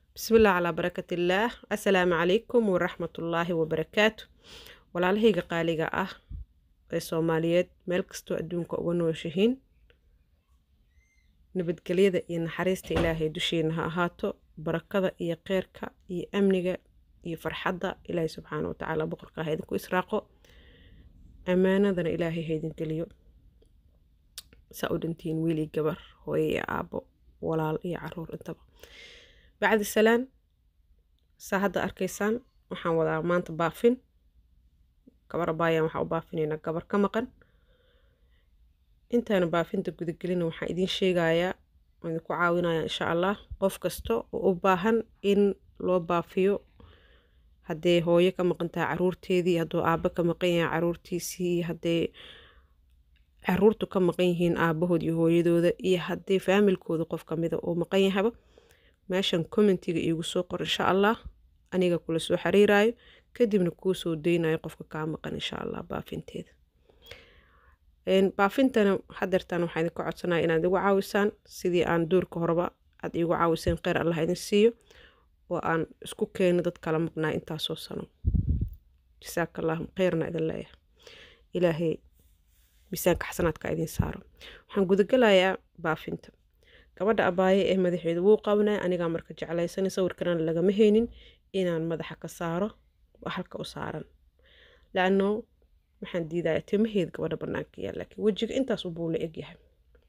بسم الله على بركة الله. السلام عليكم ورحمة الله وبركاته. walaalahayga qaaliga ah ee Soomaaliyeed meel kasto adduunka uga nooshihiin nabadgelyada iyo naxariista Ilaahay dusheena ha ahaato barakada iyo khayrka iyo amniga iyo farxadda Ilaahay subxaanahu wa ta'aala boqorka ha idinku israaqo amaanadana Ilaahay ha idin geliyo saudintiin wiili gabar hooyo iyo aabo walaal iyo caruur intaba bacdi salaan saahada arkaysaan waxaan wadaa maanta baafin gabar baayaan waxa u baafinayna gabar ka maqan intaana baafinta gudagelina waxaan idin sheegayaa waan ku caawinayaa insha Allah qof kasto oo u baahan in loo baafiyo hadee hooyo ka maqan tahay caruurteedii hadoo aaba ka maqan yahay caruurtiisii hadee caruurtu ka maqan yihiin aabahood iyo hooyadooda iyo hadee familkooda qof kamida oo maqan yahaba meeshan commentiga iigu soo qor insha Allah aniga kula soo xiriiraayo kadibna kuu soo deynayo qofka ka maqan insha Allah baafinteeda baafintana hadeertan waxaan idin ka codsanayaa inaad igu caawisaan sidii aan doorka horeba aad igu caawiseen khayr Allah idin siiyo oo aan isku keeno dad kala maqnaa intaas soo sano jazaakallahu khayrna idin leeyahay ilaahay miisaanka xasanaadka idin saaro waxaan gudagalayaa baafinta gabadha abaaye ee madaxeedu wuu qawnaa aniga marka jeclaysan sawirkan laga ma heenin inaan madaxa ka saaro halka u saaran laano waxaan diidayaa timaheed gabadha banaanka yaal laakiin wajiga intaas u buu la eg yahay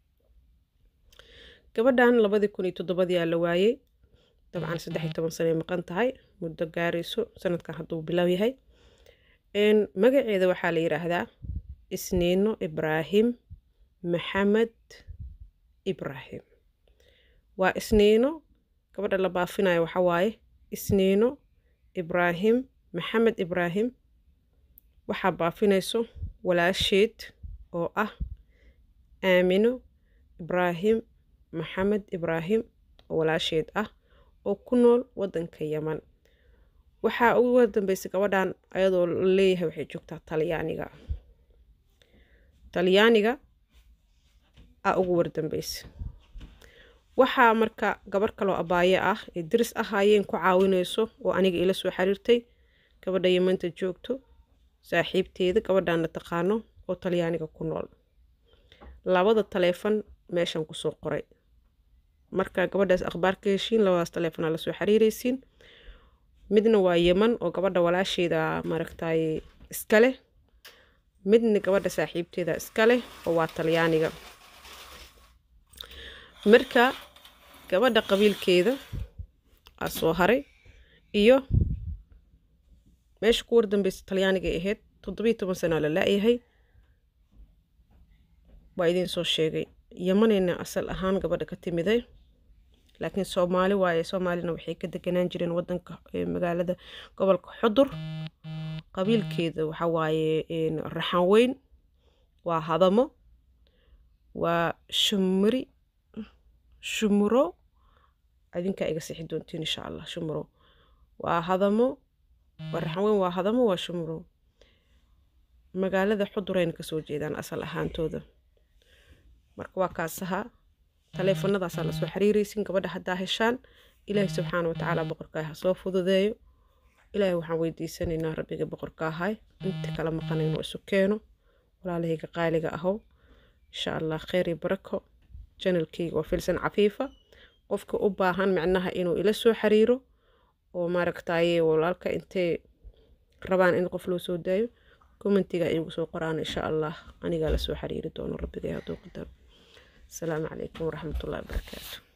gabadhan 2007 la waayay dabcan 13 sano maqan tahay muddo gaarayso sanadkan haduu bilow yahay magaceeda waxa la yiraahdaa Isniino Ibrahim Maxamed Ibrahim waa Isniino gabadha la baafinayo waxa waaye Isniino Ibrahim Maxamed Ibrahim waxa baafinayso walaasheed oo ah Aamino Ibrahim Maxamed Ibrahim oo walaasheed ah oo ku nool wadanka Yaman waxa ugu dambeysay gabadhan ayadoo leeyahay waxay joogtaa Talyaaniga ugu wardambeysay waxa marka gabar kale oo abaaye ah ee diris ahaayeen ku caawinayso oo aniga ila soo xiriirtay gabadha Yamanta joogto saaxiibteeda gabadhan taqaano oo Talyaaniga ku nool labada taleefan meeshan ku soo qoray marka gabadhaas akhbaarka heshiin labadaas taleefan la soo xiriiraysiin midna waa Yaman oo gabadha walaasheeda maragtay iska leh midna gabadha saaxiibteeda iska leh oo waa Talyaaniga marka gabadha qabiilkeeda soo haray iyo meesha ku wardambeysay Talyaaniga ahayd 17 sano la laayahay waa idin soo sheegay Yamanina asal ahaan gabadha ka timiday laakiin Soomaali waaye Soomaalina waxay ka deganaan jireen wadanka magaalada gobolka Xudur qabiilkeeda waxa waaye raxan weyn waa hadamo waa shumuro adinka iga sixi doontiin insha Allah shumuro waa hadamo raxan weyn waa hadamo waa shumuro magaalada Xudureen ka soo jeedaan asal ahaantooda marka waa kaasaha taleefanadaas la soo xiriiraysin gabadha hadaa heshaan Ilaahay subxaanahu wa ta'aala boqorka ha soo fududeeyo Ilaahay waxaan weydiisanaynaa rabbiga boqorka ahay inta kala maqanayno isu keeno walaalahayga qaaliga aho insha Allah khayr iyo barako channelkayga waa Filsan Cafiifa qofka u baahan macnaha inuu ila soo xiriiro oo maaragtay walaalka intee rabaan in qof loo soo daayo commentiga igu soo qoraan insha Allah aniga la soo xiriiri doono rabbiga haduu qadaro السلام عليكم ورحمة الله وبركاته.